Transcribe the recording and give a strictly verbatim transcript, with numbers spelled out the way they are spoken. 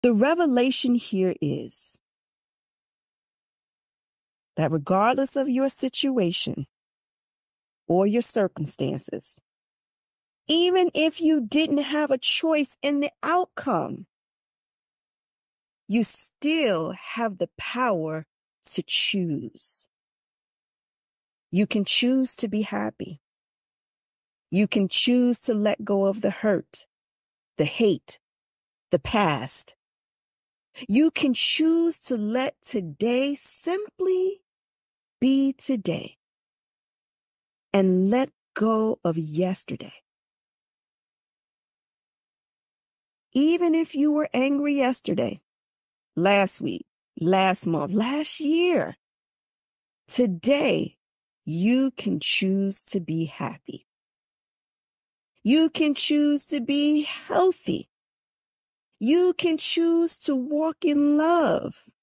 The revelation here is that regardless of your situation or your circumstances, even if you didn't have a choice in the outcome, you still have the power to choose. You can choose to be happy. You can choose to let go of the hurt, the hate, the past. You can choose to let today simply be today and let go of yesterday. Even if you were angry yesterday, last week, last month, last year, today you can choose to be happy. You can choose to be healthy. You can choose to walk in love.